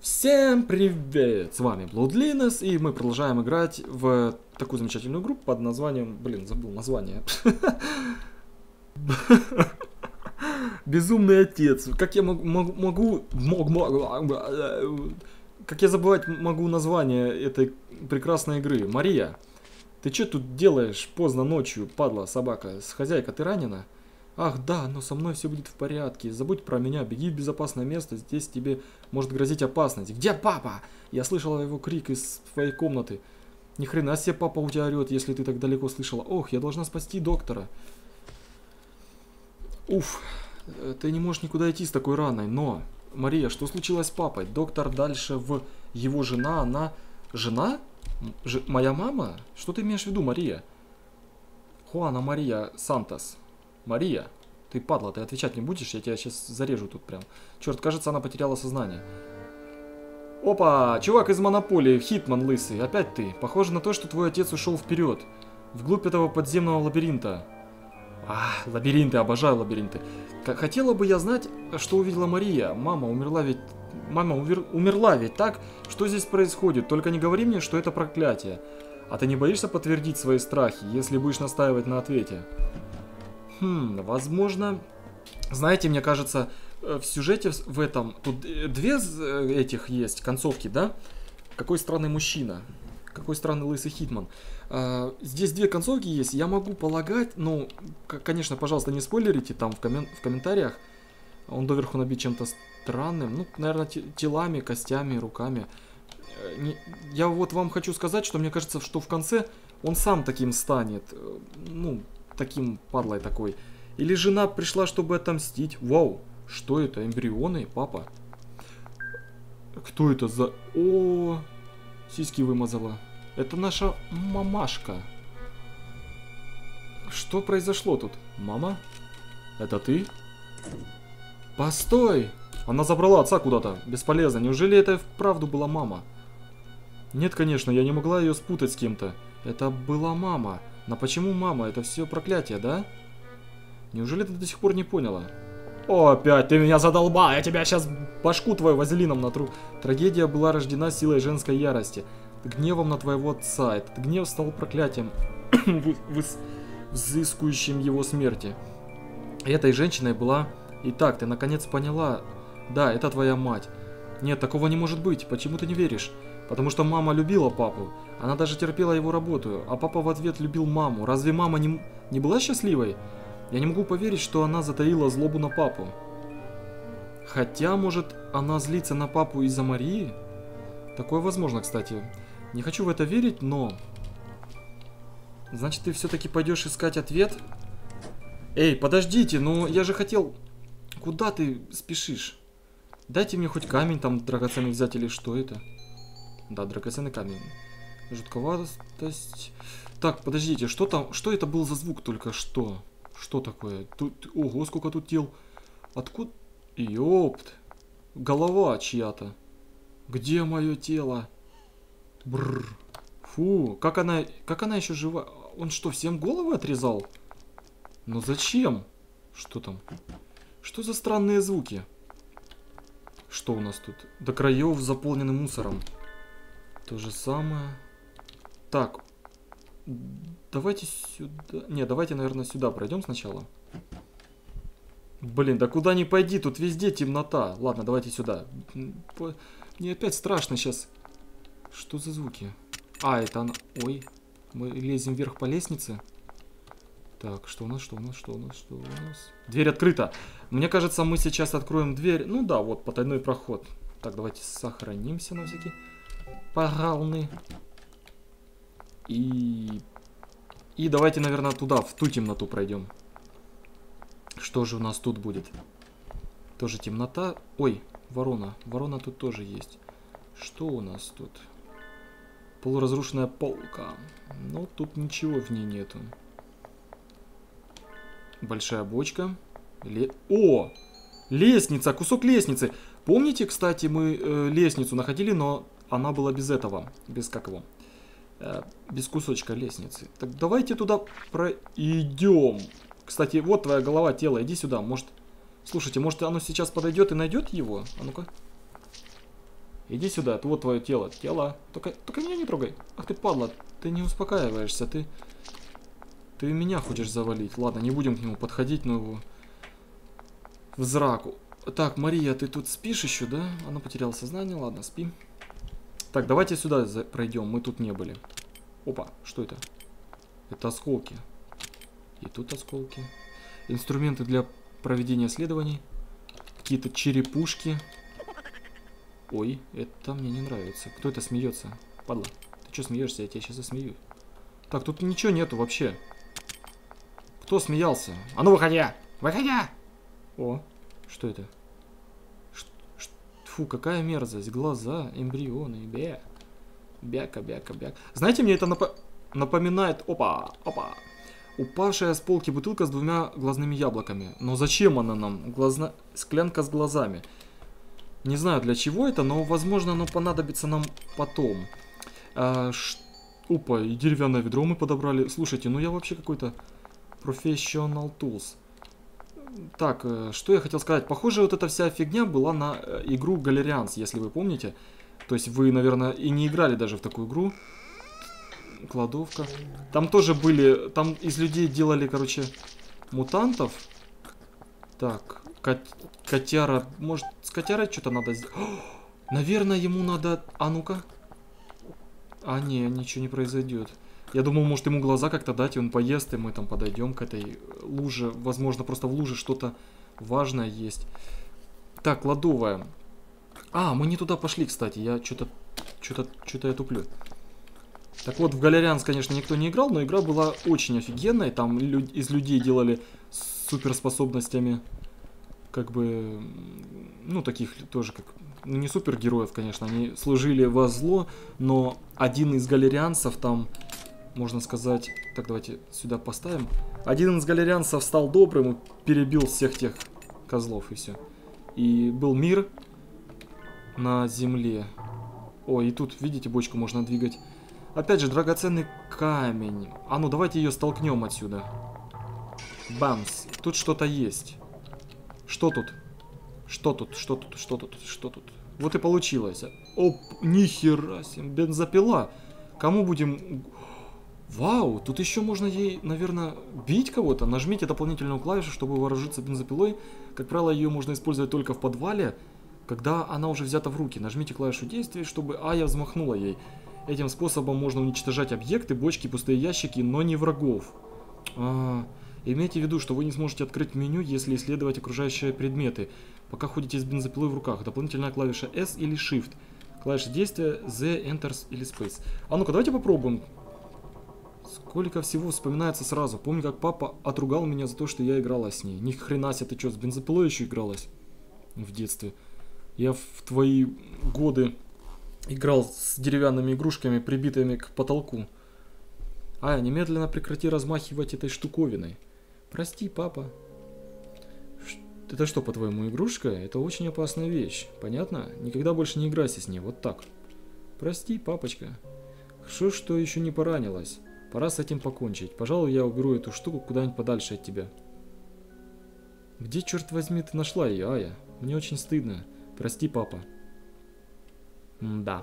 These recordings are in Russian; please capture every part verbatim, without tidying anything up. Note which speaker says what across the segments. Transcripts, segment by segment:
Speaker 1: Всем привет! С вами Bloodliness, и мы продолжаем играть в такую замечательную игру под названием... Блин, забыл название. Безумный отец. Как я могу... Как я забывать могу название этой прекрасной игры? Мария, ты что тут делаешь поздно ночью, падла собака? Хозяйка, ты ранена? Ах да, но со мной все будет в порядке. Забудь про меня, беги в безопасное место, здесь тебе может грозить опасность. Где папа? Я слышала его крик из своей комнаты. Ни хрена себе папа у тебя орет, если ты так далеко слышала. Ох, я должна спасти доктора. Уф, ты не можешь никуда идти с такой раной, но... Мария, что случилось с папой? Доктор дальше в... Его жена, она... Жена? Ж... Моя мама? Что ты имеешь в виду, Мария? Хуана Мария Сантос. Мария, ты падла, ты отвечать не будешь? Я тебя сейчас зарежу тут прям. Черт, кажется, она потеряла сознание. Опа, чувак из Монополии, Хитман лысый, опять ты. Похоже на то, что твой отец ушел вперед, вглубь этого подземного лабиринта. А, лабиринты, обожаю лабиринты. Хотела бы я знать, что увидела Мария. Мама умерла ведь... Мама умер... умерла ведь так? Что здесь происходит? Только не говори мне, что это проклятие. А ты не боишься подтвердить свои страхи, если будешь настаивать на ответе? Хм, возможно... Знаете, мне кажется, в сюжете в этом... Тут две этих есть концовки, да? Какой странный мужчина. Какой странный лысый Хитман. А, здесь две концовки есть. Я могу полагать... Ну, конечно, пожалуйста, не спойлерите там в, коммен... в комментариях. Он доверху набит чем-то странным. Ну, наверное, телами, костями, руками. Не... Я вот вам хочу сказать, что мне кажется, что в конце он сам таким станет. Ну... Таким падлой такой. Или жена пришла, чтобы отомстить. Вау, что это? Эмбрионы, папа? Кто это за... О, сиськи вымазала. Это наша мамашка. Что произошло тут? Мама? Это ты? Постой! Она забрала отца куда-то. Бесполезно. Неужели это вправду была мама? Нет, конечно, я не могла ее спутать с кем-то. Это была мама. Но почему мама? Это все проклятие, да? Неужели ты до сих пор не поняла? О, опять ты меня задолбал! Я тебя сейчас башку твою вазелином натру. Трагедия была рождена силой женской ярости. Гневом на твоего отца. Этот гнев стал проклятием, взыскующим его смерти. И этой женщиной была... Итак, ты наконец поняла. Да, это твоя мать. Нет, такого не может быть. Почему ты не веришь? Потому что мама любила папу. Она даже терпела его работу, а папа в ответ любил маму. Разве мама не, не была счастливой? Я не могу поверить, что она затаила злобу на папу. Хотя, может, она злится на папу из-за Марии? Такое возможно, кстати. Не хочу в это верить, но... Значит, ты все-таки пойдешь искать ответ? Эй, подождите, ну я же хотел... Куда ты спешишь? Дайте мне хоть камень там драгоценный взять или что это? Да, драгоценный камень. Жутковатость. Так, подождите, что там? Что это был за звук только что? Что такое? Тут, ого, сколько тут тел. Откуда? Ёпт. Голова чья-то. Где мое тело? Бррр. Фу, как она, как она еще жива? Он что, всем головы отрезал? Но зачем? Что там? Что за странные звуки? Что у нас тут? До краев заполнены мусором. То же самое. Так. Давайте сюда. Не, давайте, наверное, сюда пройдем сначала. Блин, да куда ни пойди, тут везде темнота. Ладно, давайте сюда. Мне опять страшно сейчас. Что за звуки? А, это она... Ой, мы лезем вверх по лестнице. Так, что у нас, что у нас, что у нас, что у нас? Дверь открыта. Мне кажется, мы сейчас откроем дверь. Ну да, вот, потайной проход. Так, давайте сохранимся на всякий... Погралны. И... И давайте, наверное, туда, в ту темноту пройдем. Что же у нас тут будет? Тоже темнота. Ой, ворона. Ворона тут тоже есть. Что у нас тут? Полуразрушенная полка. Ну, тут ничего в ней нету. Большая бочка. Ле... О! Лестница! Кусок лестницы! Помните, кстати, мы э, лестницу находили, но... Она была без этого, без как его, э, без кусочка лестницы. Так давайте туда пройдем. Кстати, вот твоя голова, тело, иди сюда. Может, слушайте, может оно сейчас подойдет и найдет его? А ну-ка. Иди сюда, вот твое тело. Тело. Только, только меня не трогай. Ах ты падла, ты не успокаиваешься, ты... Ты меня хочешь завалить. Ладно, не будем к нему подходить, но его... В зраку. Так, Мария, ты тут спишь еще, да? Она потеряла сознание, ладно, спи. Так, давайте сюда пройдем, мы тут не были. Опа, что это? Это осколки. И тут осколки. Инструменты для проведения исследований. Какие-то черепушки. Ой, это мне не нравится. Кто это смеется? Падла, ты что смеешься? Я тебя сейчас засмею. Так, тут ничего нету вообще. Кто смеялся? А ну выходи! Выходи! О, что это? Ш ш Фу, какая мерзость. Глаза, эмбрионы, бя. Бяка, бяка, бяка. Знаете, мне это нап напоминает... Опа, опа. Упавшая с полки бутылка с двумя глазными яблоками. Но зачем она нам? Глазна... Склянка с глазами. Не знаю, для чего это, но, возможно, оно понадобится нам потом. А, ш... Опа, и деревянное ведро мы подобрали. Слушайте, ну я вообще какой-то professional tools. Так, что я хотел сказать. Похоже, вот эта вся фигня была на игру Galerians, если вы помните. То есть вы, наверное, и не играли даже в такую игру. Кладовка. Там тоже были... Там из людей делали, короче, мутантов. Так, кот... котяра... Может, с котярой что-то надо сделать? Наверное, ему надо... А ну-ка. А, не, ничего не произойдет. Я думал, может, ему глаза как-то дать, и он поест, и мы там подойдем к этой луже. Возможно, просто в луже что-то важное есть. Так, кладовая. А, мы не туда пошли, кстати. Я что-то... Что-то... Что-то я туплю. Так вот, в Galerians, конечно, никто не играл, но игра была очень офигенная. Там лю из людей делали с суперспособностями, как бы, ну, таких тоже, как, ну, не супергероев, конечно, они служили во зло, но один из галерианцев там, можно сказать, так, давайте сюда поставим. Один из галерианцев стал добрым и перебил всех тех козлов, и все. И был мир на земле. О, и тут, видите, бочку можно двигать. Опять же, драгоценный камень. А ну, давайте ее столкнем отсюда. Бамс. Тут что-то есть. Что тут? Что тут? Что тут? Что тут? Что тут? Вот и получилось. Оп, нихера себе. Бензопила. Кому будем... Вау, тут еще можно ей, наверное, бить кого-то. Нажмите дополнительную клавишу, чтобы вооружиться бензопилой. Как правило, ее можно использовать только в подвале, когда она уже взята в руки. Нажмите клавишу действия, чтобы Ая взмахнула ей. Этим способом можно уничтожать объекты, бочки, пустые ящики, но не врагов. А, имейте в виду, что вы не сможете открыть меню, если исследовать окружающие предметы, пока ходите с бензопилой в руках. Дополнительная клавиша S или Shift. Клавиша действия Z, Enter или Space. А ну-ка, давайте попробуем. Сколько всего вспоминается сразу. Помню, как папа отругал меня за то, что я играла с ней. Ни хрена себе, ты что, с бензопилой еще игралась? В детстве. Я в твои годы... играл с деревянными игрушками, прибитыми к потолку. Ая, немедленно прекрати размахивать этой штуковиной. Прости, папа. Ш это что, по-твоему, игрушка? Это очень опасная вещь. Понятно? Никогда больше не играйся с ней. Вот так. Прости, папочка. Хорошо, что еще не поранилась. Пора с этим покончить. Пожалуй, я уберу эту штуку куда-нибудь подальше от тебя. Где, черт возьми, ты нашла ее, Ая? Мне очень стыдно. Прости, папа. Да.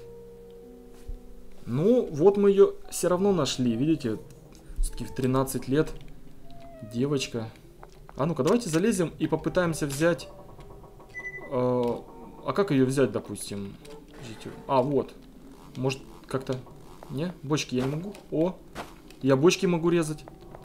Speaker 1: Ну, вот мы ее все равно нашли, видите? Все-таки в тринадцать лет девочка. А ну-ка, давайте залезем и попытаемся взять... Э, а как ее взять, допустим? А, вот. Может, как-то... Не? Бочки я не могу? О! Я бочки могу резать.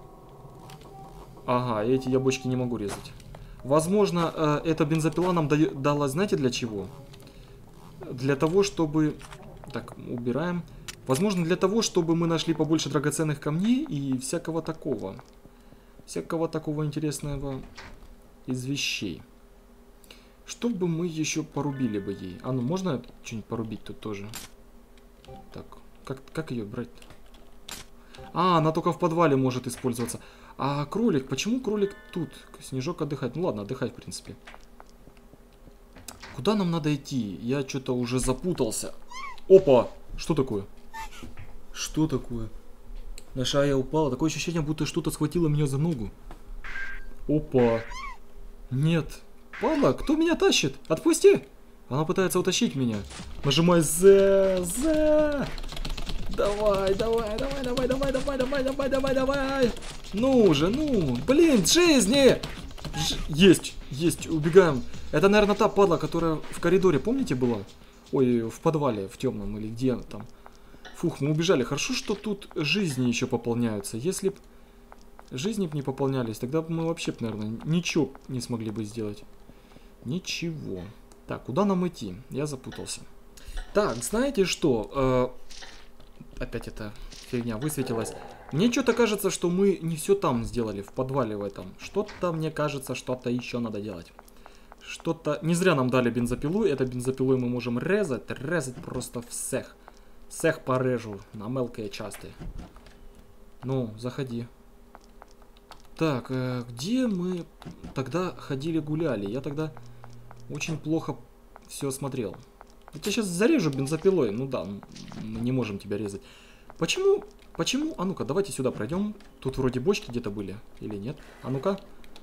Speaker 1: Ага, эти я бочки не могу резать. Возможно, э, эта бензопила нам дала, знаете, для чего? Для того, чтобы... Так, убираем. Возможно, для того, чтобы мы нашли побольше драгоценных камней и всякого такого. Всякого такого интересного из вещей. Чтобы мы еще порубили бы ей. А ну, можно что-нибудь порубить тут тоже? Так, как, как ее брать-то? А, она только в подвале может использоваться. А кролик, почему кролик тут? Снежок отдыхать. Ну ладно, отдыхать, в принципе. Куда нам надо идти? Я что-то уже запутался. Опа! Что такое? Что такое? Наша Ая упала. Такое ощущение, будто что-то схватило меня за ногу. Опа! Нет. Падла, кто меня тащит? Отпусти! Она пытается утащить меня. Нажимай З, З. Давай, давай, давай, давай, давай, давай, давай, давай, давай, давай. Ну же, ну, блин, жизни. Ж... Есть, есть, убегаем. Это, наверное, та падла, которая в коридоре, помните, была? Ой, в подвале, в темном или где там. Фух, мы убежали. Хорошо, что тут жизни еще пополняются. Если б жизни б не пополнялись, тогда бы мы вообще, наверное, ничего не смогли бы сделать. Ничего. Так, куда нам идти? Я запутался. Так, знаете что? Э, опять эта фигня высветилась. Мне что-то кажется, что мы не все там сделали, в подвале в этом. Что-то, мне кажется, что-то еще надо делать. Что-то... Не зря нам дали бензопилу. Это бензопилой мы можем резать. Резать просто всех. Всех порежу на мелкие части. Ну, заходи. Так, э, где мы тогда ходили гуляли? Я тогда очень плохо все смотрел. Я тебя сейчас зарежу бензопилой. Ну да, мы не можем тебя резать. Почему? Почему? А ну-ка, давайте сюда пройдем. Тут вроде бочки где-то были. Или нет? А ну-ка.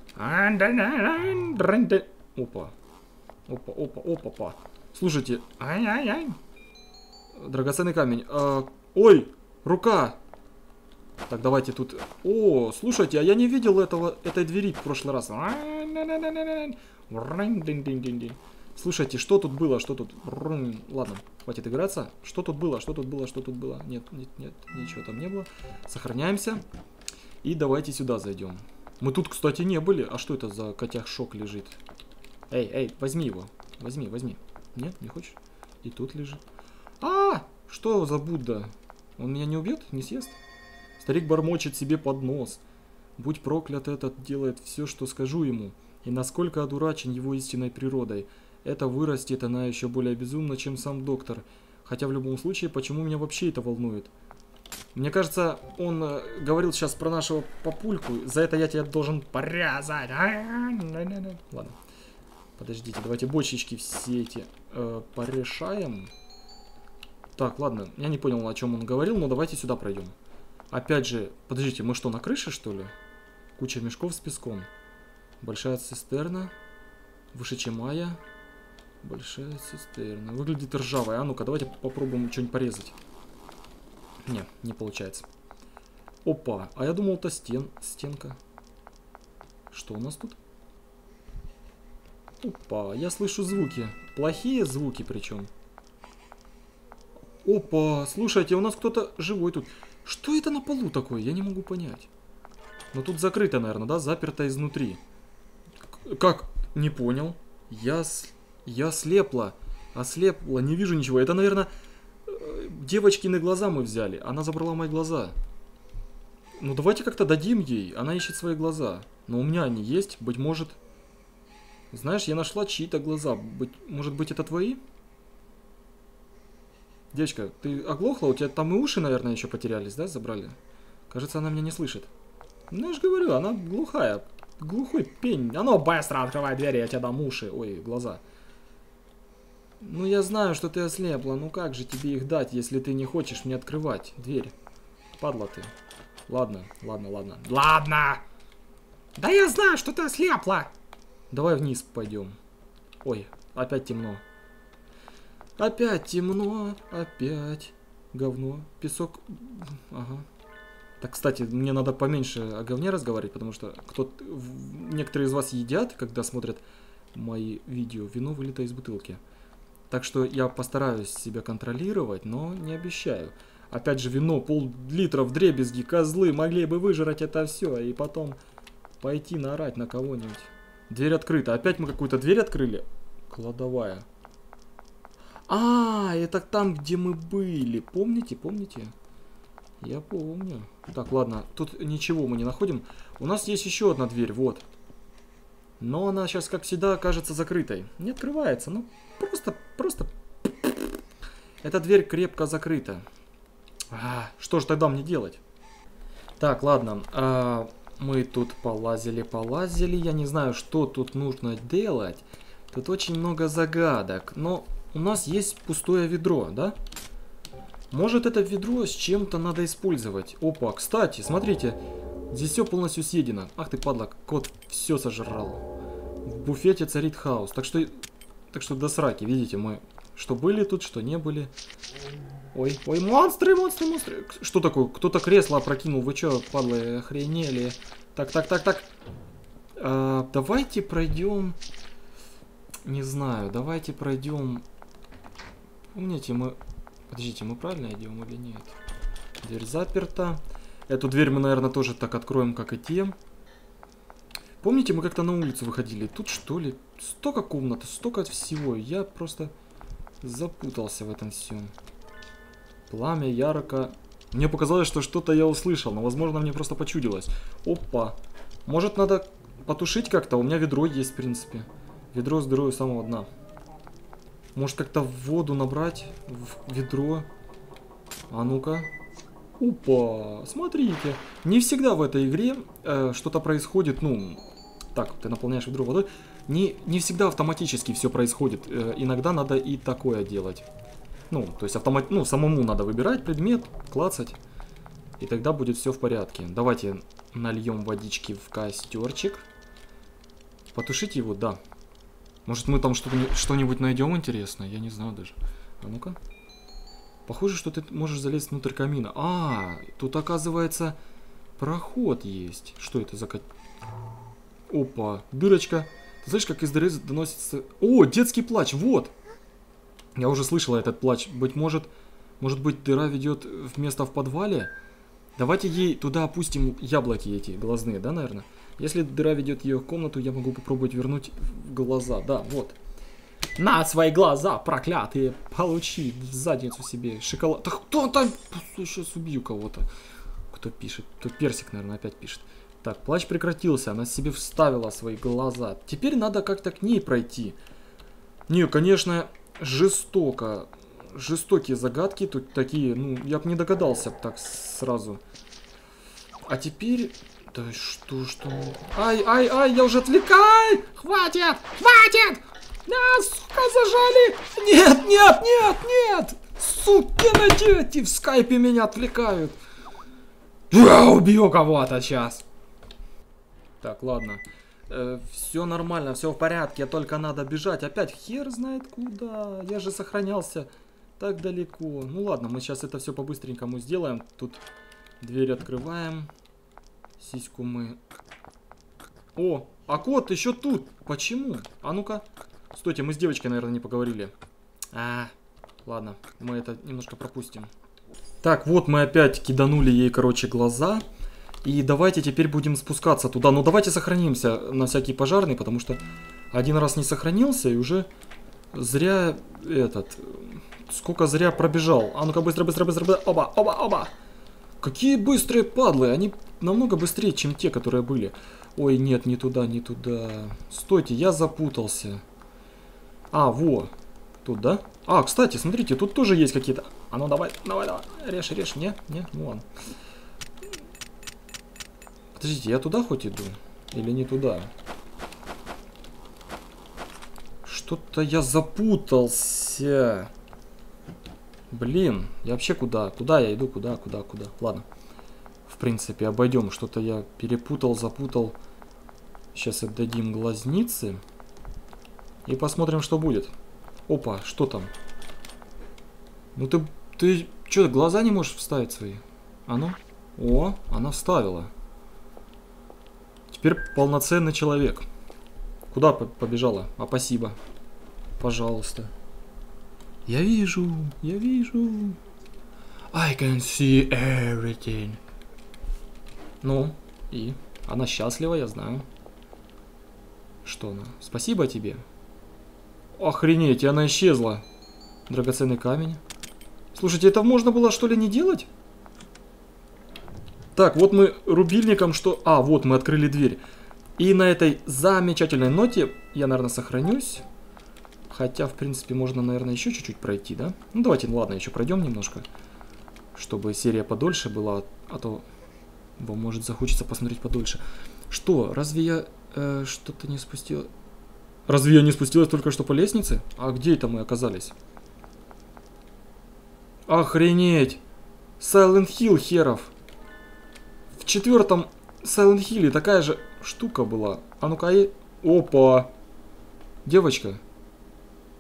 Speaker 1: Опа. Опа, опа, опа, опа. Слушайте. Ай-яй-яй. Драгоценный камень. А, ой, рука. Так, давайте тут... О, слушайте, а я не видел этого, этой двери в прошлый раз. Слушайте, что тут было, что тут... Ладно, хватит играться. Что тут было, что тут было, что тут было? Нет, нет, нет, ничего там не было. Сохраняемся. И давайте сюда зайдем. Мы тут, кстати, не были. А что это за котяк-шок лежит? Эй, эй, возьми его. Возьми, возьми. Нет, не хочешь? И тут лежит. А, что за Будда? Он меня не убьет? Не съест? Старик бормочет себе под нос. Будь проклят, этот делает все, что скажу ему. И насколько одурачен его истинной природой. Это вырастет она еще более безумно, чем сам доктор. Хотя в любом случае, почему меня вообще это волнует? Мне кажется, он э, говорил сейчас про нашего папульку. За это я тебя должен порезать. Ладно. Подождите, давайте бочечки все эти э, порешаем. Так, ладно. Я не понял, о чем он говорил, но давайте сюда пройдем. Опять же, подождите, мы что, на крыше, что ли? Куча мешков с песком. Большая цистерна. Выше, чем Майя. Большая цистерна. Выглядит ржавая. А ну-ка, давайте попробуем что-нибудь порезать. Не, не получается. Опа, а я думал, это стен, стенка. Что у нас тут? Опа, я слышу звуки. Плохие звуки причем. Опа, слушайте, у нас кто-то живой тут. Что это на полу такое? Я не могу понять. Но тут закрыто, наверное, да? Заперто изнутри. Как? Не понял. Я, с... я слепла. Ослепла, не вижу ничего. Это, наверное, девочкины глаза мы взяли. Она забрала мои глаза. Ну, давайте как-то дадим ей. Она ищет свои глаза. Но у меня они есть. Быть может... Знаешь, я нашла чьи-то глаза. Быть... Может быть, это твои? Девочка, ты оглохла? У тебя там и уши, наверное, еще потерялись, да? Забрали? Кажется, она меня не слышит. Ну, я же говорю, она глухая. Глухой пень. А ну, быстро открывай двери, я тебе дам уши. Ой, глаза. Ну, я знаю, что ты ослепла. Ну, как же тебе их дать, если ты не хочешь мне открывать дверь? Падла ты. Ладно, ладно, ладно. Ладно! Да я знаю, что ты ослепла! Давай вниз пойдем. Ой, опять темно. Опять темно, опять говно, песок. Ага. Так, кстати, мне надо поменьше о говне разговаривать, потому что кто-то, некоторые из вас едят, когда смотрят мои видео, вино вылито из бутылки. Так что я постараюсь себя контролировать, но не обещаю. Опять же, вино, пол-литра вдребезги, козлы могли бы выжрать это все и потом пойти наорать на кого-нибудь. Дверь открыта. Опять мы какую-то дверь открыли. Кладовая. А, это там, где мы были. Помните, помните? Я помню. Так, ладно. Тут ничего мы не находим. У нас есть еще одна дверь, вот. Но она сейчас, как всегда, окажется закрытой. Не открывается, ну, просто, просто... Эта дверь крепко закрыта. А, что же тогда мне делать? Так, ладно. А, мы тут полазили, полазили. Я не знаю, что тут нужно делать. Тут очень много загадок. Но у нас есть пустое ведро, да? Может, это ведро с чем-то надо использовать. Опа, кстати, смотрите. Здесь все полностью съедено. Ах ты, падла, кот все сожрал. В буфете царит хаос. Так что Так что до сраки, видите, мы что были тут, что не были. Ой, ой, монстры, монстры, монстры. Что такое? Кто-то кресло опрокинул. Вы что, падлы, охренели? Так, так, так, так. А, давайте пройдем... Не знаю, давайте пройдем... Помните, мы... Подождите, мы правильно идем или нет? Дверь заперта. Эту дверь мы, наверное, тоже так откроем, как и те. Помните, мы как-то на улицу выходили? Тут, что ли, столько комнат, столько всего. Я просто запутался в этом всем. Пламя ярко. Мне показалось, что что-то я услышал, но, возможно, мне просто почудилось. Опа. Может, надо потушить как-то? У меня ведро есть, в принципе. Ведро с дырой у самого дна. Может, как-то воду набрать в ведро? А ну-ка. Опа, смотрите. Не всегда в этой игре э, что-то происходит, ну... Так, ты наполняешь ведро водой. Не, не всегда автоматически все происходит. Э, иногда надо и такое делать. Ну, то есть автомат... ну, самому надо выбирать предмет, клацать. И тогда будет все в порядке. Давайте нальем водички в костерчик. Потушить его, да. Может, мы там что-нибудь найдем интересное? Я не знаю даже. А ну-ка. Похоже, что ты можешь залезть внутрь камина. А, тут, оказывается, проход есть. Что это за... Опа, дырочка. Ты слышишь, как из дыры доносится... О, детский плач, вот! Я уже слышала этот плач. Быть может, может быть, дыра ведет в место в подвале? Давайте ей туда опустим яблоки эти глазные, да, наверное? Если дыра ведет ее в комнату, я могу попробовать вернуть в глаза. Да, вот. На свои глаза, проклятые, получи в задницу себе шоколад. Да кто там? Сейчас убью кого-то. Кто пишет? Кто персик, наверное, опять пишет. Так, плач прекратился, она себе вставила свои глаза. Теперь надо как-то к ней пройти. Не, конечно, жестоко. Жестокие загадки тут такие, ну, я бы не догадался так сразу. А теперь... Да что, что... Ай, ай, ай, я уже отвлекай! Хватит! Хватит! Да, сука, зажали! Нет, нет, нет, нет! Сукины дети в скайпе меня отвлекают. Я убью кого-то сейчас. Так, ладно. Э, все нормально, все в порядке, только надо бежать. Опять хер знает куда. Я же сохранялся так далеко. Ну ладно, мы сейчас это все по-быстренькому сделаем. Тут дверь открываем. Сиську мы... О, а кот еще тут. Почему? А ну-ка. Стойте, мы с девочкой, наверное, не поговорили. А, ладно, мы это немножко пропустим. Так, вот мы опять киданули ей, короче, глаза. И давайте теперь будем спускаться туда. Но давайте сохранимся на всякий пожарный, потому что один раз не сохранился и уже зря этот... Сколько зря пробежал. А ну-ка, быстро, быстро, быстро, быстро. Оба, оба, оба. Какие быстрые падлы. Они намного быстрее, чем те, которые были. Ой, нет, не туда, не туда. Стойте, я запутался. А, во. Тут, да? А, кстати, смотрите, тут тоже есть какие-то... А ну, давай, давай, давай. Режь, режь. Не, не, ну ладно. Подождите, я туда хоть иду? Или не туда? Что-то я запутался. Блин, я вообще куда? Куда я иду? Куда, куда, куда? Ладно. В принципе, обойдем. Что-то я перепутал, запутал. Сейчас отдадим глазницы. И посмотрим, что будет. Опа, что там? Ну ты, ты что, глаза не можешь вставить свои? А ну? О, она вставила. Теперь полноценный человек. Куда побежала? А, спасибо. Пожалуйста. Я вижу, я вижу. I can see everything. Ну, и? Она счастлива, я знаю. Что она? Спасибо тебе. Охренеть, и она исчезла. Драгоценный камень. Слушайте, это можно было, что ли, не делать? Так, вот мы рубильником что... А, вот мы открыли дверь. И на этой замечательной ноте я, наверное, сохранюсь. Хотя, в принципе, можно, наверное, еще чуть-чуть пройти, да? Ну, давайте, ну, ладно, еще пройдем немножко. Чтобы серия подольше была, а то вам может захочется посмотреть подольше. Что, разве я э, что-то не спустила? Разве я не спустилась только что по лестнице? А где это мы оказались? Охренеть! Silent Hill, херов! В четвертом Silent Hill такая же штука была. А ну-ка, и... Опа! Девочка!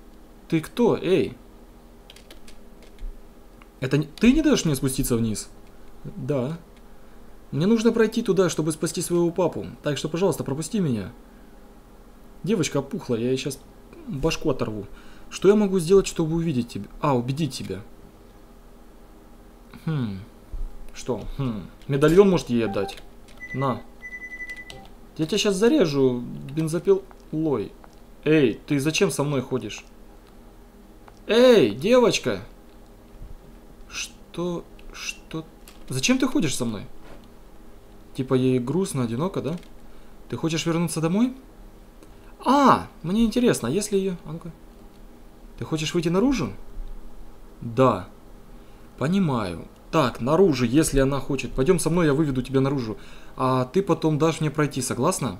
Speaker 1: Ты кто? Эй! Это не... Ты не даешь мне спуститься вниз? Да. Мне нужно пройти туда, чтобы спасти своего папу. Так что, пожалуйста, пропусти меня. Девочка опухла, я ей сейчас башку оторву. Что я могу сделать, чтобы увидеть тебя? А, убедить тебя. Хм. Что? Хм. Медальон может ей отдать? На. Я тебя сейчас зарежу бензопилой. Эй, ты зачем со мной ходишь? Эй, девочка! Что? Что? Зачем ты ходишь со мной? Типа ей грустно, одиноко, да? Ты хочешь вернуться домой? А, мне интересно, если ее... А ну-ка. Ты хочешь выйти наружу? Да. Понимаю. Так, наружу, если она хочет. Пойдем со мной, я выведу тебя наружу. А ты потом дашь мне пройти, согласна?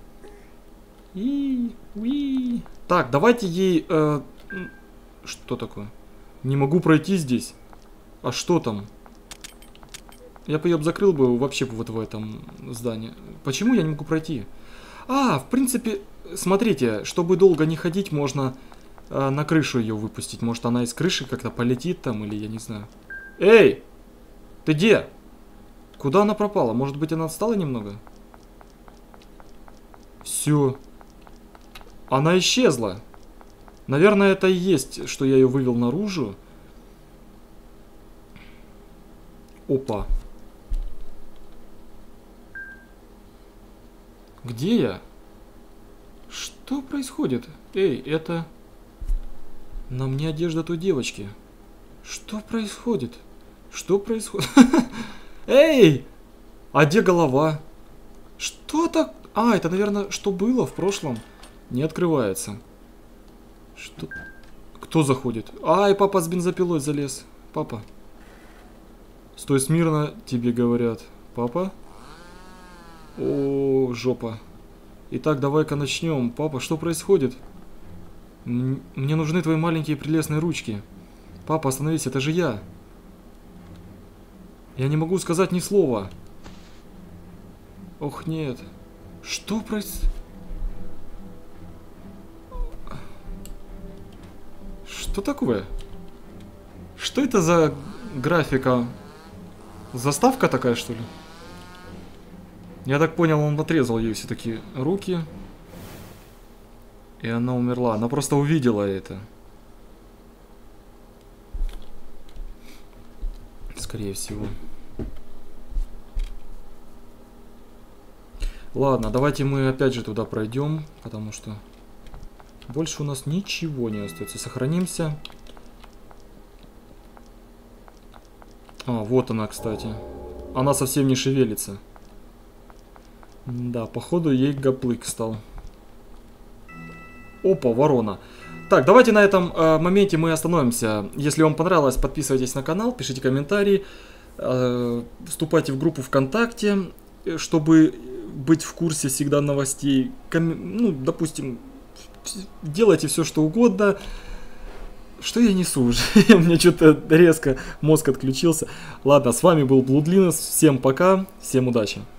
Speaker 1: И, уи. Так, давайте ей... Э, что такое? Не могу пройти здесь. А что там? Я бы ее закрыл бы вообще вот в этом здании. Почему я не могу пройти? А, в принципе, смотрите, чтобы долго не ходить, можно э, на крышу ее выпустить. Может, она из крыши как-то полетит там, или я не знаю. Эй! Ты где? Куда она пропала? Может быть, она отстала немного? Все. Она исчезла. Наверное, это и есть, что я ее вывел наружу. Опа. Где я? Что происходит? Эй, это... На мне одежда той девочки. Что происходит? Что происходит? Эй! А где голова? Что так? А, это, наверное, что было в прошлом. Не открывается. Что? Кто заходит? Ай, папа с бензопилой залез. Папа. Стой смирно, тебе говорят. Папа? О, жопа. Итак, давай-ка начнем. Папа, что происходит? М- Мне нужны твои маленькие прелестные ручки. Папа, остановись, это же я. Я не могу сказать ни слова. Ох, нет. Что происходит? Что такое? Что это за графика? Заставка такая, что ли? Я так понял, он отрезал ей все-таки руки. И она умерла. Она просто увидела это. Скорее всего. Ладно, давайте мы опять же туда пройдем, потому что больше у нас ничего не остается. Сохранимся. А, вот она, кстати. Она совсем не шевелится. Да, походу ей гаплык стал. Опа, ворона. Так, давайте на этом э, моменте мы остановимся. Если вам понравилось, подписывайтесь на канал, пишите комментарии, э, вступайте в группу ВКонтакте, чтобы быть в курсе всегда новостей. Ком... Ну, допустим, делайте все, что угодно. Что я несу уже? У меня что-то резко мозг отключился. Ладно, с вами был Bloodliness. Всем пока, всем удачи.